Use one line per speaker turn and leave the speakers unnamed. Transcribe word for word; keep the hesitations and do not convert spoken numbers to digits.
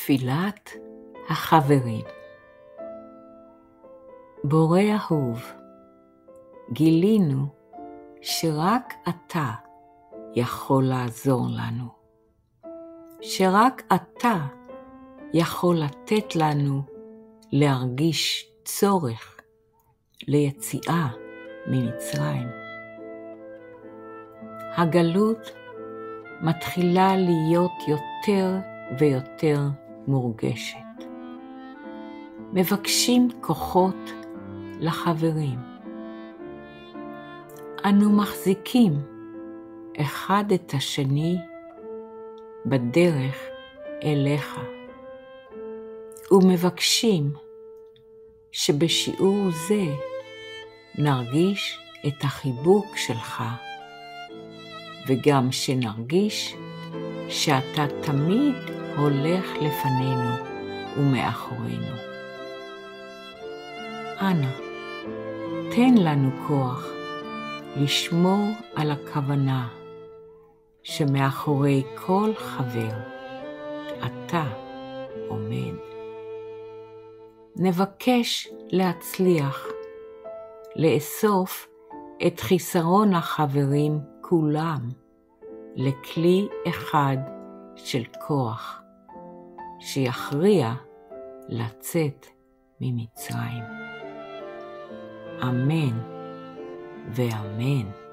תפילת החברים. בורא אהוב, גילינו שרק אתה יכול לעזור לנו, שרק אתה יכול לתת לנו להרגיש צורך ליציאה ממצרים. הגלות מתחילה להיות יותר ויותר מורגשת. מבקשים כוחות לחברים. אנו מחזיקים אחד את השני בדרך אליך, ומבקשים שבשיעור זה נרגיש את החיבוק שלך, וגם שנרגיש שאתה תמיד הולך לפנינו ומאחורינו. אנא, תן לנו כוח לשמור על הכוונה שמאחורי כל חבר אתה עומד. נבקש להצליח לאסוף את חיסרון החברים כולם לכלי אחד של כוח שיכריע לצאת ממצרים. אמן ואמן.